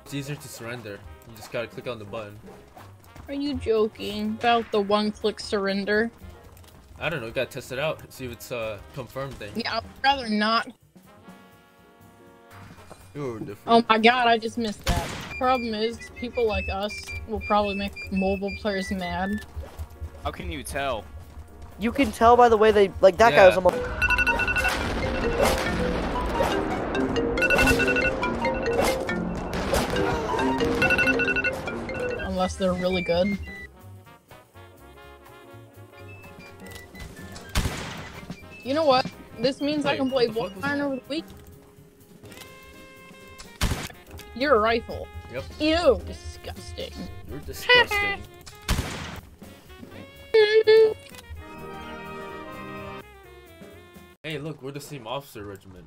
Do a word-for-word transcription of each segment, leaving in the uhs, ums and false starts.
It's easier to surrender. You just gotta click on the button. Are you joking about the one-click surrender? I don't know. You gotta test it out. See if it's a confirmed thing. Yeah, I'd rather not. You're different. Oh my god, I just missed that. Problem is, people like us will probably make mobile players mad. How can you tell? You can tell by the way they like that Yeah. guy was almost. Unless they're really good. You know what? This means Wait, I can play what the fuck was Blood-iron that? over the week. You're a rifle. Yep. Ew, disgusting. You're disgusting. Hey, look, we're the same officer regiment.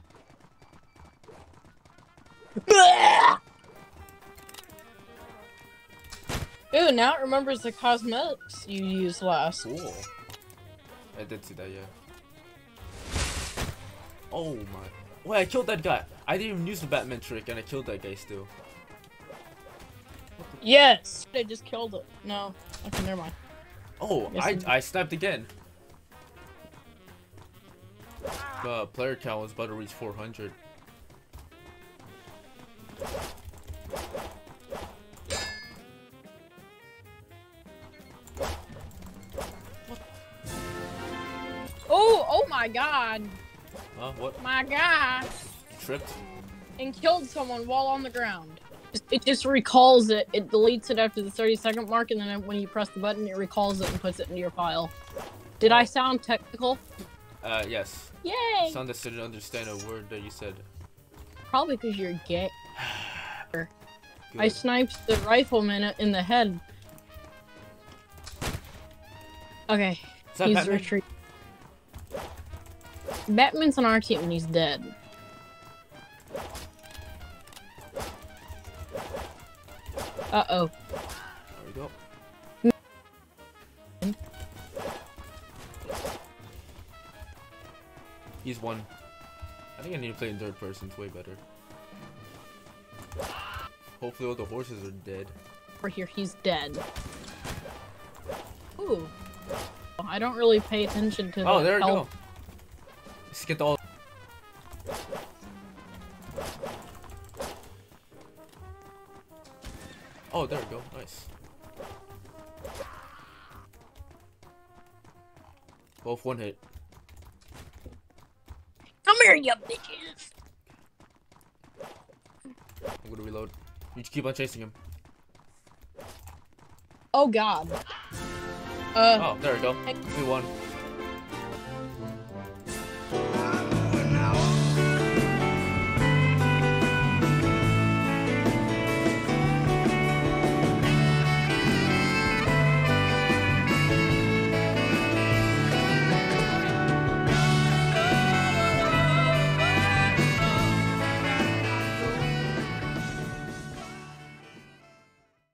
Ew, now it remembers the cosmetics you used last. Cool. I did see that, yeah. Oh my. Wait, I killed that guy. I didn't even use the Batman trick and I killed that guy still. Yes! I just killed it. No. Okay, never mind. Oh, Yes, I, it- I snapped again. The player count was about to reach four hundred. Oh, oh my god. Huh? What? My god. Tripped? And killed someone while on the ground. It just recalls it. It deletes it after the thirty second mark, and then when you press the button, it recalls it and puts it into your file. Did I sound technical? Uh, yes. Yay! Sounded didn't understand a word that you said. Probably because you're gay. Good. I sniped the rifleman in the head. Okay, Is that he's Batman? retreat. Batman's on our team and he's dead. Uh-oh. There we go. He's one. I think I need to play in third person. It's way better. Hopefully all the horses are dead. Over here, he's dead. Ooh. I don't really pay attention to Oh, the there we health. go. Let's get all. Oh, there we go. Nice. Both one hit. Come here, you bitches! I'm gonna reload. You just keep on chasing him. Oh god. Uh, Oh, there we go. We won.